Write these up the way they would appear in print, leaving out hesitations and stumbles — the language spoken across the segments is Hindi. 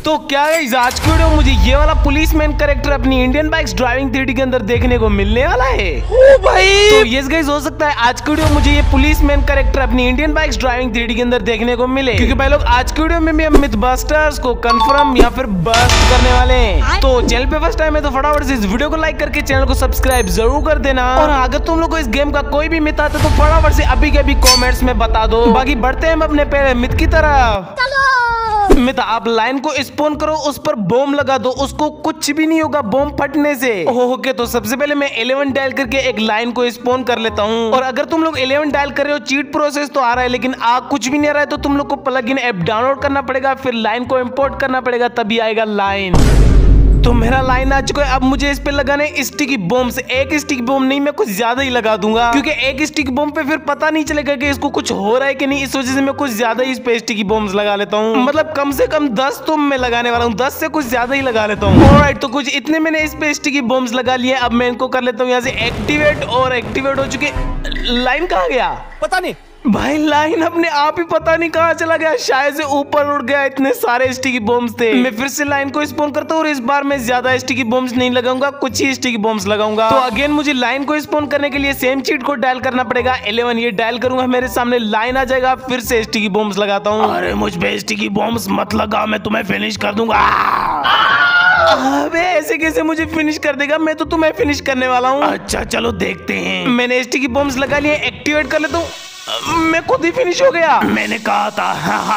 तो क्या गाइस, आज की वीडियो मुझे ये वाला पुलिसमैन कैरेक्टर अपनी इंडियन बाइक्स ड्राइविंग 3D के अंदर देखने को मिलने वाला है। ओ भाई, तो यस गाइस, हो सकता है आज की वीडियो मुझे ये पुलिसमैन कैरेक्टर अपनी इंडियन बाइक्स ड्राइविंग 3D के अंदर देखने को मिले, क्योंकि भाई लोग आज की वीडियो में हम मिथबस्टर्स को कंफर्म या फिर बस्ट करने वाले हैं। तो चैनल पे फर्स्ट टाइम है तो फटाफट से इस वीडियो को लाइक करके चैनल को सब्सक्राइब जरूर कर देना। और अगर तुम लोग को इस गेम का कोई भी मिथ आता है तो फटाफट से अभी के अभी कॉमेंट्स में बता दो। बाकी बढ़ते हैं हम अपने पहले मिथ की तरफ। मिथ, आप लाइन को स्पॉन करो, उस पर बॉम्ब लगा दो, उसको कुछ भी नहीं होगा बॉम्ब फटने से। ओके, तो सबसे पहले मैं 11 डायल करके एक लाइन को स्पॉन कर लेता हूँ। और अगर तुम लोग 11 डायल कर रहे हो, चीट प्रोसेस तो आ रहा है लेकिन कुछ भी नहीं आ रहा है, तो तुम लोग को प्लगइन ऐप डाउनलोड करना पड़ेगा, फिर लाइन को इंपोर्ट करना पड़ेगा, तभी आएगा लाइन। तो मेरा लाइन आ चुका है। अब मुझे इस पे लगाने स्टिकी बॉम्ब से। एक स्टिकी बॉम्ब नहीं, मैं कुछ ज्यादा ही लगा दूंगा, क्योंकि एक स्टिकी बॉम्ब पे फिर पता नहीं चलेगा कि इसको कुछ हो रहा है कि नहीं। इस वजह से मैं कुछ ज्यादा ही इस पे स्टिकी बॉम्ब्स लगा लेता हूँ। मतलब कम से कम 10 तो मैं लगाने वाला हूँ, 10 से कुछ ज्यादा ही लगा लेता हूँ। ऑलराइट, तो कुछ इतने मैंने इस पे स्टिकी बॉम्ब्स लगा लिए। अब मैं इनको कर लेता हूँ यहाँ से एक्टिवेट, और एक्टिवेट हो चुके। लाइन कहाँ गया पता नहीं भाई, लाइन अपने आप ही पता नहीं कहाँ चला गया, शायद से ऊपर उड़ गया। इतने सारे स्टिकी बॉम्ब्स थे। मैं फिर से लाइन को स्पॉन करता हूँ और इस बार मैं ज्यादा स्टिकी बॉम्ब्स नहीं लगाऊंगा, कुछ ही स्टिकी बॉम्ब्स लगाऊंगा। तो अगेन मुझे लाइन को स्पॉन करने के लिए सेम चीट को डायल करना पड़ेगा। 11 ये डायल करूंगा, मेरे सामने लाइन आ जाएगा। फिर से स्टिकी बॉम्ब्स लगाता हूँ। अरे मुझ पे स्टिकी बॉम्ब्स मत लगा, मैं तुम्हें फिनिश कर दूंगा। अबे ऐसे कैसे मुझे फिनिश कर देगा? मैं तो तुम्हें फिनिश करने वाला हूँ। अच्छा चलो देखते हैं। मैंने स्टिकी बॉम्ब्स लगा लिए, एक्टिवेट कर लेता हूँ। मैं खुद ही फिनिश हो गया। मैंने कहा था।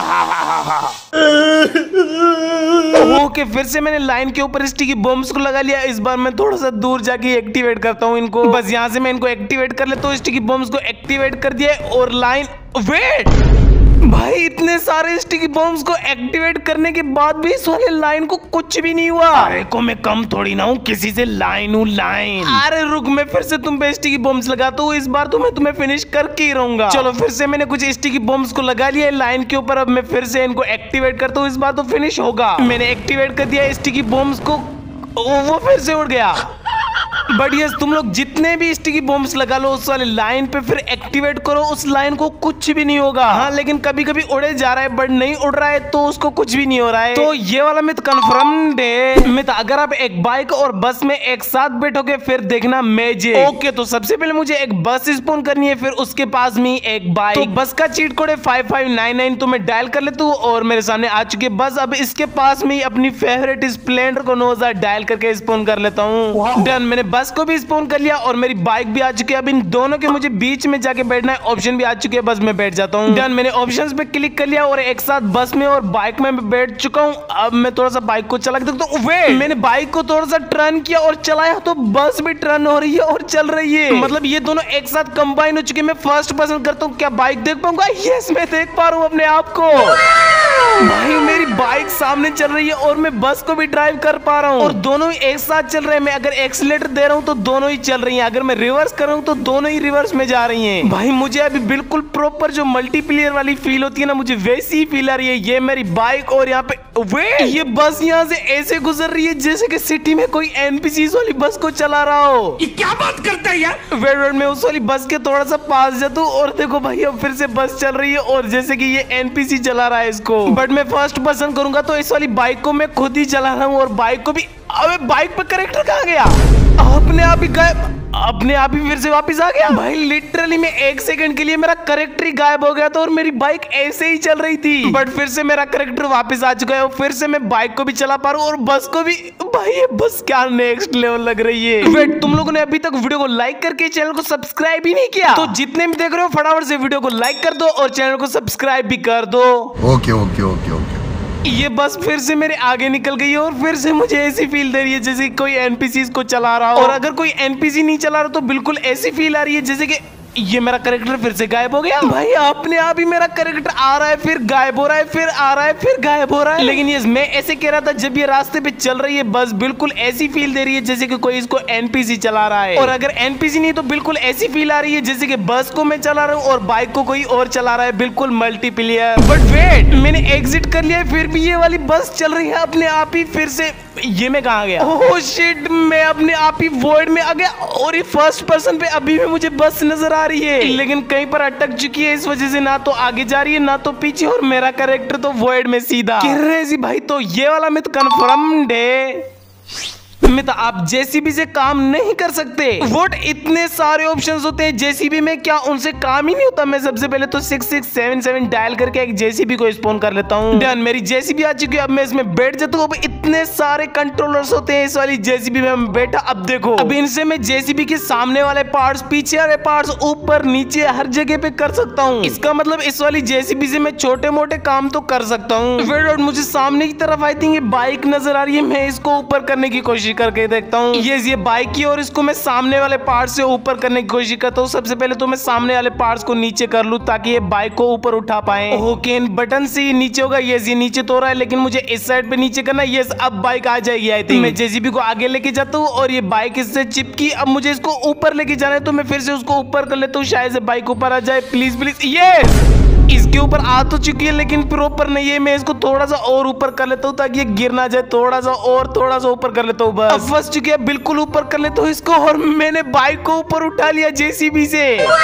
ओके, फिर से मैंने लाइन के ऊपर स्टिकी बॉम्ब्स को लगा लिया। इस बार मैं थोड़ा सा दूर जाके एक्टिवेट करता हूँ इनको। बस यहाँ से मैं इनको एक्टिवेट कर लेता हूँ। स्टिकी बॉम्ब्स को एक्टिवेट कर दिया और लाइन। वेट भाई, इतने सारे स्टिकी बॉम्ब्स को एक्टिवेट करने के बाद भी इस वाले लाइन को कुछ भी नहीं हुआ। अरे को मैं कम थोड़ी ना हूँ, किसी से लाइन हूँ लाइन। अरे रुक, मैं फिर से तुम पे स्टिकी बॉम्ब्स लगाता हूँ। इस बार तो मैं तुम्हें फिनिश करके ही रहूंगा। चलो फिर से मैंने कुछ स्टिकी बॉम्ब्स को लगा लिया लाइन के ऊपर। अब मैं फिर से इनको एक्टिवेट करता हूँ, इस बार तो फिनिश होगा। मैंने एक्टिवेट कर दिया स्टिकी बॉम्ब्स को, वो फिर से उड़ गया। बट यस, तुम लोग जितने भी स्टिकी बॉम्ब्स लगा लो उस वाले लाइन पे, फिर एक्टिवेट करो, उस लाइन को कुछ भी नहीं होगा। हाँ, लेकिन कभी कभी उड़े जा रहा है, बट नहीं उड़ रहा है तो उसको कुछ भी नहीं हो रहा है। तो ये वाला मिथ कंफर्म्ड है। मिथ, अगर आप एक बाइक और बस में एक साथ बैठोगे फिर देखना मैजिक। ओके, तो सबसे पहले मुझे एक बस स्पॉन करनी है, फिर उसके पास में एक बाइक। तो बस का चीट कोड है 5599, तो मैं डायल कर लेता हूँ और मेरे सामने आ चुकी है बस। अब इसके पास में अपनी फेवरेट स्प्लेंडर को 9000 डायल करके स्पॉन कर लेता हूँ। डन, मैंने बस को भी स्पॉन कर लिया और मेरी बाइक भी आ चुकी है। अब इन दोनों के मुझे बीच में जाके बैठना है। ऑप्शन भी आ चुके हैं, बस मैं बैठ जाता हूँ। डन, मैंने ऑप्शंस पे क्लिक कर लिया और एक साथ बस में और बाइक में बैठ चुका हूँ। अब मैं थोड़ा सा बाइक को चला के देखता हूँ। वेट, मैंने बाइक को थोड़ा सा टर्न किया और चलाया तो बस भी टर्न हो रही है और चल रही है। मतलब ये दोनों एक साथ कंबाइन हो चुके। मैं फर्स्ट पर्सन करता हूँ, क्या बाइक देख पाऊंगा? यस, मैं देख पा रहा हूँ अपने आप को। भाई, मेरी बाइक सामने चल रही है और मैं बस को भी ड्राइव कर पा रहा हूँ, और दोनों ही एक साथ चल रहे हैं। मैं अगर एक्सीलेटर दे रहा हूँ तो दोनों ही चल रही हैं, अगर मैं रिवर्स कर रहा हूँ तो दोनों ही रिवर्स में जा रही हैं। भाई, मुझे अभी बिल्कुल प्रॉपर जो मल्टीप्लेयर वाली फील होती है ना, मुझे वैसी ही फील आ रही है। ये मेरी बाइक और यहाँ पे वे ये बस यहाँ से ऐसे गुजर रही है जैसे कि सिटी में कोई एनपीसी वाली बस को चला रहा हो। ये क्या बात करता है यार? वेट, मैं उस वाली बस के थोड़ा सा पास जाता हूँ और देखो भाई, अब फिर से बस चल रही है और जैसे कि ये एनपीसी चला रहा है इसको। बट मैं फर्स्ट पर्सन करूंगा तो इस वाली बाइक को मैं खुद ही चला रहा हूँ और बाइक को भी। अबे बाइक पे कैरेक्टर कहाँ गया? अपने आप ही गायब, अपने आप ही फिर से वापस आ गया। भाई लिटरली मैं 1 सेकंड के लिए मेरा कैरेक्टर ही गायब हो गया था और मेरी बाइक ऐसे ही चल रही थी। बट फिर से मेरा कैरेक्टर वापस आ चुका है और फिर से मैं बाइक को भी चला पा रहा हूँ और बस को भी। भाई ये बस क्या नेक्स्ट लेवल लग रही है। वेट, तुम लोगों ने अभी तक वीडियो को लाइक करके चैनल को सब्सक्राइब ही नहीं किया, तो जितने भी देख रहे हो फटाफट से वीडियो को लाइक कर दो और चैनल को सब्सक्राइब भी कर दो। Okay okay okay okay. ये बस फिर से मेरे आगे निकल गई है और फिर से मुझे ऐसी फील दे रही है जैसे कोई एनपीसी को चला रहा हो। और अगर कोई एनपीसी नहीं चला रहा तो बिल्कुल ऐसी फील आ रही है जैसे कि ये मेरा कैरेक्टर फिर से गायब हो गया। भाई, अपने आप ही मेरा कैरेक्टर आ रहा है, फिर गायब हो रहा है, फिर आ रहा है, फिर गायब हो रहा है। लेकिन ये मैं ऐसे कह रहा था, जब ये रास्ते पे चल रही है बस बिल्कुल ऐसी फील दे रही है जैसे कि कोई इसको एनपीसी चला रहा है। और अगर एनपीसी नहीं तो बिल्कुल ऐसी फील आ रही है जैसे कि बस को मैं चला रहा हूँ और बाइक को कोई और चला रहा है, बिल्कुल मल्टीप्लेयर। बट वेट, मैंने एग्जिट कर लिया है, फिर भी ये वाली बस चल रही है अपने आप ही फिर से। ये मैं कहाँ गया? ओह शिट, मैं अपने आप ही वॉइड में आ गया और ये फर्स्ट पर्सन पे अभी भी मुझे बस नजर आ रही है, लेकिन कहीं पर अटक चुकी है। इस वजह से ना तो आगे जा रही है ना तो पीछे, और मेरा कैरेक्टर तो वॉइड में सीधा क्रेजी भाई। तो ये वाला मिथ कन्फर्म्ड है। मिथ आप जेसीबी से काम नहीं कर सकते। वोट इतने सारे ऑप्शंस होते हैं जेसीबी में, क्या उनसे काम ही नहीं होता? मैं सबसे पहले तो 6677 डायल करके एक जेसीबी को स्पॉन कर लेता हूँ। डन, मेरी जेसीबी आ चुकी है। अब मैं इसमें बैठ जाता हूँ। अब इतने सारे कंट्रोलर्स होते हैं इस वाली जेसीबी में मैं बैठा। अब देखो, अब इनसे मैं जेसीबी के सामने वाले पार्ट्स, पीछे वाले पार्ट्स, ऊपर नीचे हर जगह पे कर सकता हूँ। इसका मतलब इस वाली जेसीबी से मैं छोटे मोटे काम तो कर सकता हूँ। फिर मुझे सामने की तरफ आई थिंक ये बाइक नजर आ रही है। मैं इसको ऊपर करने की कोशिश करके देखता हूँ। ये बाइक की, और इसको मैं सामने वाले पार्ट से ऊपर करने की कोशिश करता हूँ। सबसे पहले तो मैं सामने वाले पार्ट्स को नीचे कर लूँ ताकि ये बाइक को ऊपर उठा पाए। ओके, इन बटन से ये नीचे होगा। ये नीचे तो रहा है, लेकिन मुझे इस साइड पे नीचे करना है। अब बाइक आ जाएगी आई थिंक। मैं जेसीबी को आगे लेके जाता हूँ और ये बाइक इससे चिपकी। अब मुझे इसको ऊपर लेके जाना है, तो मैं फिर से उसको ऊपर कर लेता हूँ। शायद से बाइक ऊपर आ जाए। प्लीज प्लीज, यस, इसके ऊपर आ तो चुकी है लेकिन प्रॉपर नहीं है। मैं इसको थोड़ा सा और ऊपर कर लेता हूँ ताकि ये गिर ना जाए। थोड़ा सा ऊपर कर लेता हूँ बस। अब फंस चुकी है, बिल्कुल ऊपर कर लेता हूँ इसको, और मैंने बाइक को ऊपर उठा लिया जेसीबी से।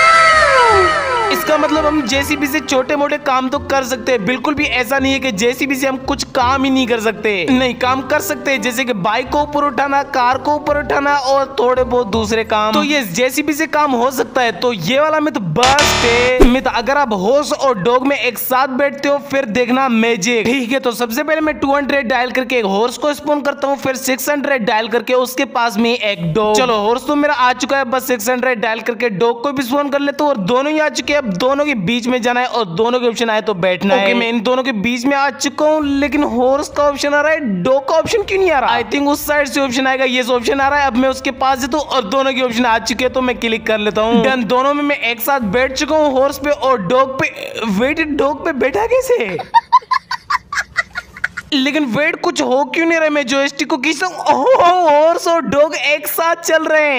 इसका मतलब हम जेसीबी से छोटे मोटे काम तो कर सकते हैं। बिल्कुल भी ऐसा नहीं है कि जेसीबी से हम कुछ काम ही नहीं कर सकते। नहीं, काम कर सकते हैं, जैसे कि बाइक को ऊपर उठाना, कार को ऊपर उठाना और थोड़े बहुत दूसरे काम। तो ये जेसीबी से काम हो सकता है। तो ये वाला मिथ बस्ट है। मिथ, अगर आप हॉर्स और डॉग में एक साथ बैठते हो फिर देखना मैजिक। ठीक है, तो सबसे पहले मैं 200 डायल करके एक हॉर्स को स्पॉन करता हूँ। फिर 600 डायल करके उसके पास में एक डॉग। चलो, हॉर्स तो मेरा आ चुका है। बस 600 डायल करके डॉग को भी स्पॉन कर लेता हूँ, और दोनों ही आ चुके हैं। अब दोनों के बीच में जाना है और दोनों के ऑप्शन आए तो बैठना है। मैं इन दोनों के बीच में आ चुका हूँ, लेकिन हॉर्स का ऑप्शन आ रहा है, डॉग का ऑप्शन क्यों नहीं आ रहा? आई थिंक उस साइड से ऑप्शन आएगा। ये ऑप्शन आ रहा है। अब मैं उसके पास जाता हूँ और दोनों के ऑप्शन आ चुके हैं, तो मैं क्लिक कर लेता हूँ। डन, दोनों में मैं एक साथ बैठ चुका हूँ, हॉर्स पे और डॉग पे। वेट, डॉग पे बैठा कैसे? लेकिन वेट कुछ हो क्यों नहीं रहा? मैं जॉयस्टिक को खींचता हूँ, हॉर्स और डॉग एक साथ चल रहे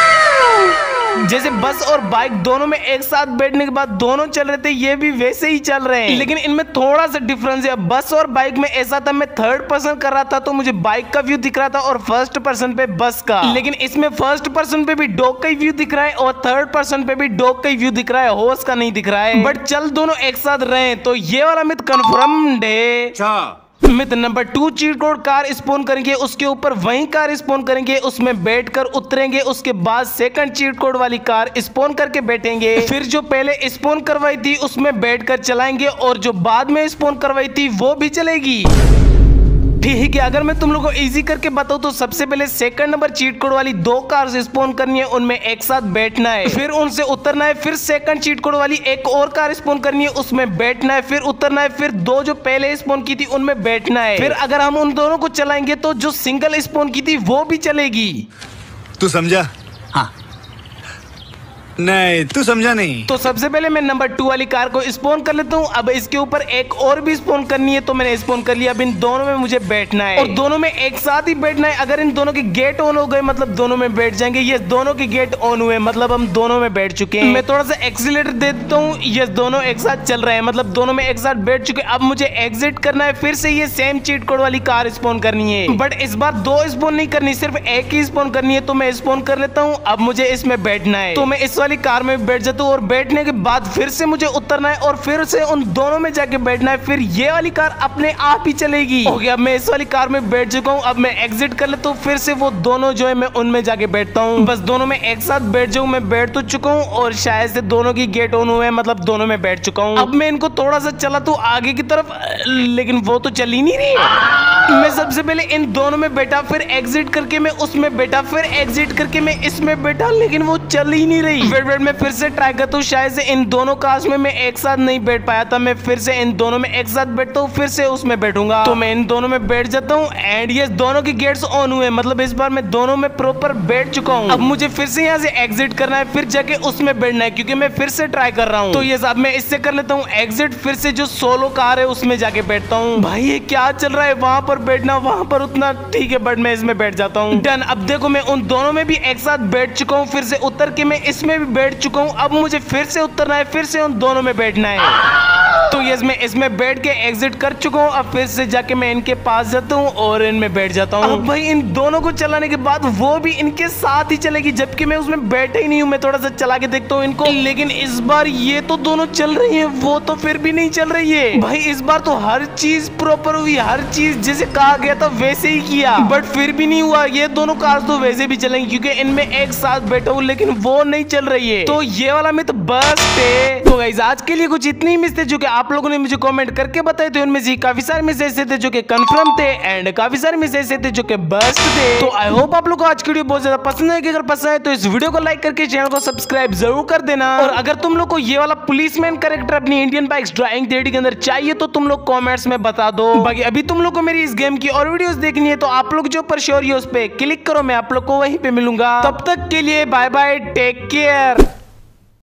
हैं। जैसे बस और बाइक दोनों में एक साथ बैठने के बाद दोनों चल रहे थे, ये भी वैसे ही चल रहे हैं। लेकिन इनमें थोड़ा सा डिफरेंस है। बस और बाइक में ऐसा था, मैं थर्ड पर्सन कर रहा था तो मुझे बाइक का व्यू दिख रहा था और फर्स्ट पर्सन पे बस का। लेकिन इसमें फर्स्ट पर्सन पे भी डॉग का ही व्यू दिख रहा है और थर्ड पर्सन पे भी डॉग का ही व्यू दिख रहा है, हॉर्स का नहीं दिख रहा है। बट चल दोनों एक साथ रहे, तो ये वाला मिथ कन्फर्म्ड है। Myth number 2, cheat code car spawn करेंगे, उसके ऊपर वही कार स्पॉन करेंगे, उसमें बैठकर उतरेंगे, उसके बाद सेकंड चीट कोड वाली कार स्पॉन करके बैठेंगे, फिर जो पहले स्पॉन करवाई थी उसमें बैठकर चलाएंगे, और जो बाद में स्पॉन करवाई थी वो भी चलेगी। ठीक है, अगर मैं तुम लोगों को इजी करके बताऊं तो सबसे पहले सेकंड नंबर चीट कोड वाली 2 कार्स स्पॉन करनी है, उनमें एक साथ बैठना है, फिर उनसे उतरना है, फिर सेकंड चीट कोड वाली एक और कार स्पॉन करनी है, उसमें बैठना है, फिर उतरना है, फिर 2 जो पहले स्पॉन की थी उनमें बैठना है, फिर अगर हम उन दोनों को चलाएंगे तो जो सिंगल स्पॉन की थी वो भी चलेगी। तू समझा? हाँ। नहीं, तू समझा नहीं। तो सबसे पहले मैं नंबर 2 वाली कार को स्पॉन कर लेता हूँ। अब इसके ऊपर एक और भी स्पॉन करनी है, तो मैंने स्पॉन कर लिया। अब इन दोनों में मुझे बैठना है और दोनों में एक साथ ही बैठना है। अगर इन दोनों के गेट ऑन हो गए मतलब दोनों में बैठ जाएंगे। ये दोनों के गेट ऑन हुए मतलब हम दोनों में बैठ चुके हैं। मैं थोड़ा सा एक्सीलरेटर दे देता हूँ। ये दोनों एक साथ चल रहे हैं, मतलब दोनों में एक साथ बैठ चुके। अब मुझे एग्जिट करना है, फिर से ये सेम चीट कोड वाली कार स्पॉन करनी है, बट इस बार 2 स्पॉन नहीं करनी, सिर्फ एक ही स्पॉन करनी है। तो मैं स्पॉन कर लेता हूँ। अब मुझे इसमें बैठना है, तो मैं इस वाली कार में बैठ जाता हूँ और बैठने के बाद फिर से मुझे उतरना है और फिर से उन दोनों में जाके बैठना है। फिर ये वाली कार अपने आप ही चलेगी। ओके, अब मैं इस वाली कार में बैठ चुका हूँ। अब मैं एग्जिट कर लेता हूँ, फिर से वो दोनों जो है मैं उनमें जाके बैठता हूँ। बस दोनों में एक साथ बैठ जाऊँ। मैं बैठ तो चुका हूँ और शायद से दोनों की गेट ऑन हुए, मतलब दोनों में बैठ चुका हूँ। अब मैं इनको थोड़ा सा चलाता हूँ आगे की तरफ, लेकिन वो तो चल ही नहीं रही। मैं सबसे पहले इन दोनों में बैठा, फिर एग्जिट करके मैं उसमें बैठा, फिर एग्जिट करके मैं इसमें बैठा, लेकिन वो चल ही नहीं रही। वेट मैं फिर से ट्राई करता हूँ। शायद से इन दोनों कार्स में मैं एक साथ नहीं बैठ पाया था। मैं फिर से इन दोनों में एक साथ बैठता हूँ, फिर से उसमें बैठूंगा। तो मैं इन दोनों में बैठ जाता हूँ एंड ये दोनों के गेट्स ऑन हुए, मतलब इस बार मैं दोनों में प्रॉपर बैठ चुका हूँ। अब मुझे फिर से यहाँ से एग्जिट करना है, फिर जाके उसमें बैठना है, क्योंकि मैं फिर से ट्राई कर रहा हूँ। तो ये अब मैं इससे कर लेता हूँ एग्जिट, फिर से जो सोलो कार है उसमें जाके बैठता हूँ। भाई ये क्या चल रहा है, वहां पर बैठना वहां पर उतना, ठीक है, बट मैं इसमें बैठ जाता हूँ। डन। अब देखो मैं उन दोनों में भी एक साथ बैठ चुका हूँ, फिर से उतर के मैं इसमें भी बैठ चुका हूँ। अब मुझे फिर से उतरना है, फिर से उन दोनों में बैठना है। तो यस, मैं इसमें बैठ के एग्जिट कर चुका हूँ। अब फिर से जाके मैं इनके पास जाता हूँ और इनमें बैठ जाता हूँ। अब भाई इन दोनों को चलाने के बाद वो भी इनके साथ ही चलेगी, जबकि मैं उसमें बैठा ही नहीं हूँ। मैं थोड़ा सा चला के देखता हूँ इनको, लेकिन इस बार ये तो दोनों चल रही है, वो तो फिर भी नहीं चल रही है। भाई इस बार तो हर चीज प्रॉपर हुई, हर चीज जैसे कहा गया था वैसे ही किया, बट फिर भी नहीं हुआ। ये दोनों कार तो वैसे भी चलेंगी क्योंकि इनमें एक साथ बैठा हूँ, लेकिन वो नहीं चल रही है। तो ये वाला मिथ बस है। तो गाइस आज के लिए कुछ इतनी मिथ थे जो कि आप लोगों ने मुझे कमेंट करके बताए थे। उनमें से काफी सारे मिथ ऐसे थे जो कि कंफर्म थे एंड काफी सारे मिथ ऐसे थे जो कि बस्ट थे। तो आई होप आप लोग को आज की वीडियो बहुत ज्यादा पसंद है। अगर पसंद है तो इस वीडियो को लाइक करके चैनल को सब्सक्राइब जरूर कर देना। और अगर तुम लोग को ये वाला पुलिसमैन कैरेक्टर अपनी इंडियन बाइक्स ड्राइविंग थ्योरी के अंदर चाहिए तो तुम लोग कमेंट्स में बता दो। बाकी अभी तुम लोग को मेरी इस गेम की और वीडियोस देखनी है तो आप लोग जो ऊपर शो रही है उस पे क्लिक करो, मैं आप लोग को वहीं पे मिलूंगा। तब तक के लिए बाय बाय, टेक केयर।